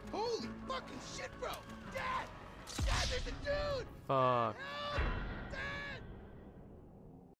Holy fucking shit, bro! Dad! Dad, there's a dude! Fuck. Help!